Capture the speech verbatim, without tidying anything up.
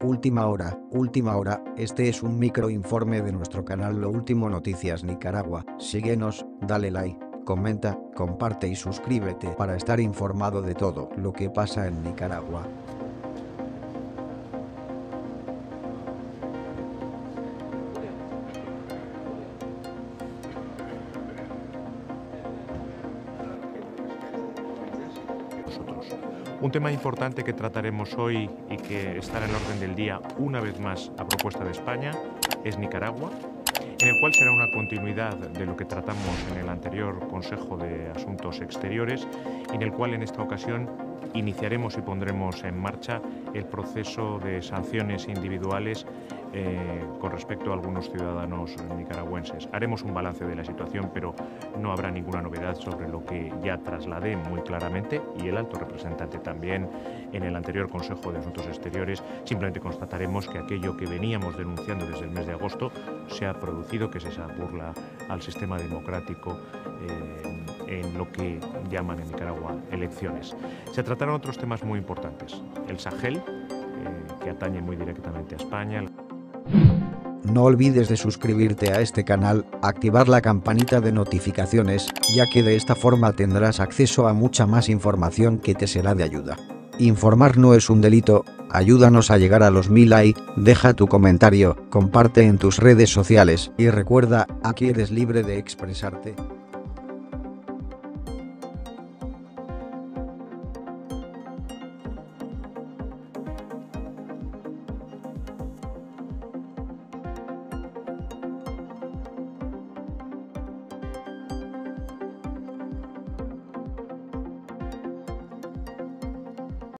Última hora, última hora, este es un microinforme de nuestro canal Lo Último Noticias Nicaragua. Síguenos, dale like, comenta, comparte y suscríbete para estar informado de todo lo que pasa en Nicaragua. Un tema importante que trataremos hoy y que estará en orden del día una vez más a propuesta de España es Nicaragua, en el cual será una continuidad de lo que tratamos en el anterior Consejo de Asuntos Exteriores y en el cual en esta ocasión iniciaremos y pondremos en marcha el proceso de sanciones individuales eh, con respecto a algunos ciudadanos nicaragüenses. Haremos un balance de la situación, pero no habrá ninguna novedad sobre lo que ya trasladé muy claramente y el alto representante también en el anterior Consejo de Asuntos Exteriores. Simplemente constataremos que aquello que veníamos denunciando desde el mes de agosto se ha producido, que es esa burla al sistema democrático eh, en lo que llaman en Nicaragua elecciones. Se trataron otros temas muy importantes. El Sahel, eh, que atañe muy directamente a España. No olvides de suscribirte a este canal, activar la campanita de notificaciones, ya que de esta forma tendrás acceso a mucha más información que te será de ayuda. Informar no es un delito, ayúdanos a llegar a los mil likes, deja tu comentario, comparte en tus redes sociales y recuerda, aquí eres libre de expresarte.